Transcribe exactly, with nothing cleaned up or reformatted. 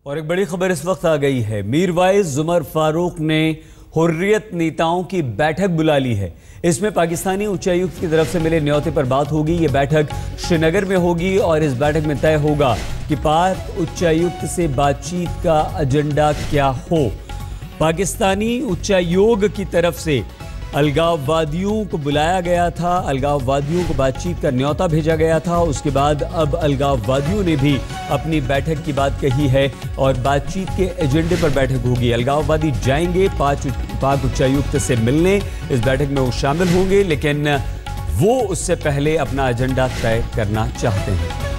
और एक बड़ी खबर इस वक्त आ गई है। मीरवाइज उमर फारूक ने हुर्रियत नेताओं की बैठक बुला ली है। इसमें पाकिस्तानी उच्चायुक्त की तरफ से मिले न्योते पर बात होगी। ये बैठक श्रीनगर में होगी और इस बैठक में तय होगा कि पाक उच्चायुक्त से बातचीत का एजेंडा क्या हो। पाकिस्तानी उच्चायोग की तरफ से अलगाववादियों को बुलाया गया था, अलगाववादियों को बातचीत का न्योता भेजा गया था। उसके बाद अब अलगाववादियों ने भी अपनी बैठक की बात कही है और बातचीत के एजेंडे पर बैठक होगी। अलगाववादी जाएंगे पाक पाक उच्चायुक्त से मिलने, इस बैठक में वो शामिल होंगे, लेकिन वो उससे पहले अपना एजेंडा तय करना चाहते हैं।